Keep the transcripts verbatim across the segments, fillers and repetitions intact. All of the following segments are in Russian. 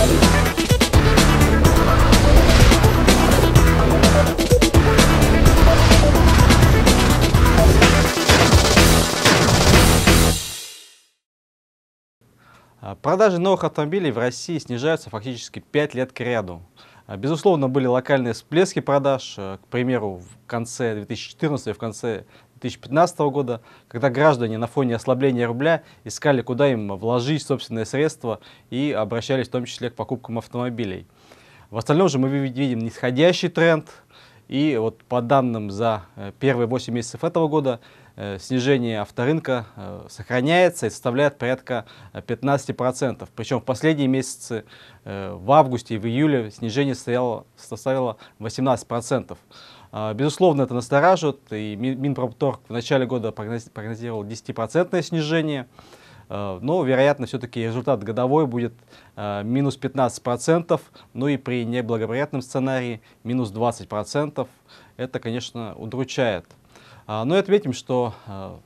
Продажи новых автомобилей в России снижаются фактически пять лет кряду. Безусловно, были локальные всплески продаж, к примеру, в конце две тысячи четырнадцатого и в конце две тысячи пятнадцатого года, когда граждане на фоне ослабления рубля искали, куда им вложить собственные средства и обращались в том числе к покупкам автомобилей. В остальном же мы видим нисходящий тренд, и вот по данным за первые восемь месяцев этого года снижение авторынка сохраняется и составляет порядка пятнадцати процентов. Причем в последние месяцы, в августе и в июле, снижение составило, составило восемнадцать процентов. Безусловно, это настораживает, и Минпромторг в начале года прогнозировал десятипроцентное снижение, но, вероятно, все-таки результат годовой будет минус пятнадцать процентов, ну и при неблагоприятном сценарии минус двадцать процентов. Это, конечно, удручает. Но и отметим, что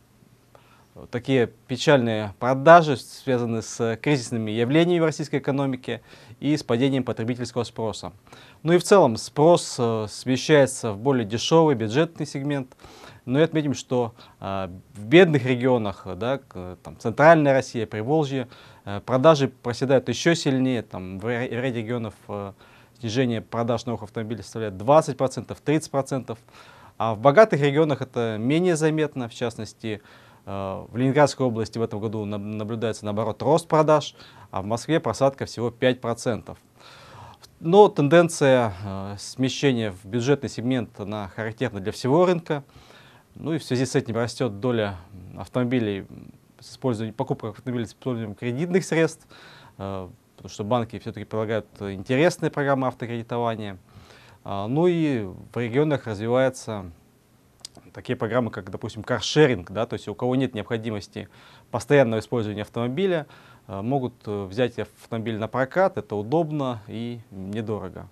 такие печальные продажи связаны с кризисными явлениями в российской экономике и с падением потребительского спроса. Ну и в целом спрос смещается в более дешевый бюджетный сегмент. Но и отметим, что в бедных регионах, да, там, Центральная Россия, Приволжье, продажи проседают еще сильнее. Там, в ряде регионов снижение продаж новых автомобилей составляет двадцать процентов, тридцать процентов. А в богатых регионах это менее заметно. В частности, в Ленинградской области в этом году наблюдается, наоборот, рост продаж, а в Москве просадка всего пять процентов. Но тенденция смещения в бюджетный сегмент, она характерна для всего рынка. Ну и в связи с этим растет доля автомобилей с использованием, покупок автомобилей с использованием кредитных средств, потому что банки все-таки предлагают интересные программы автокредитования. Ну и в регионах развиваются такие программы, как, допустим, каршеринг, да, то есть у кого нет необходимости постоянного использования автомобиля, могут взять автомобиль на прокат, это удобно и недорого.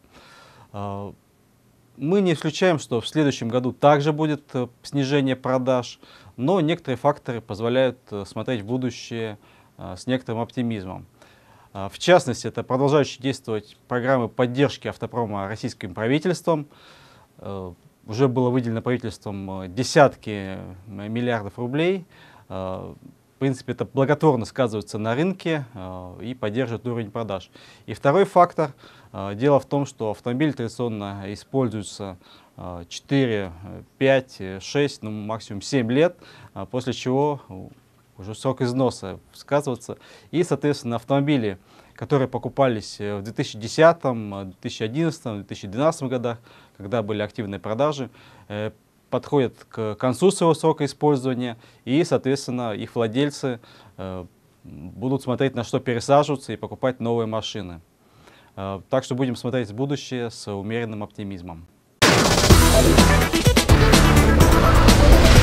Мы не исключаем, что в следующем году также будет снижение продаж, но некоторые факторы позволяют смотреть в будущее с некоторым оптимизмом. В частности, это продолжающие действовать программы поддержки автопрома российским правительством. Уже было выделено правительством десятки миллиардов рублей. В принципе, это благотворно сказывается на рынке и поддерживает уровень продаж. И второй фактор. Дело в том, что автомобили традиционно используются четыре, пять, шесть, ну максимум семь лет, после чего уже срок износа сказывается. И, соответственно, автомобили, которые покупались в две тысячи десятом, две тысячи одиннадцатом, две тысячи двенадцатом годах, когда были активные продажи, подходят к концу своего срока использования, и, соответственно, их владельцы будут смотреть, на что пересаживаться и покупать новые машины. Так что будем смотреть в будущее с умеренным оптимизмом.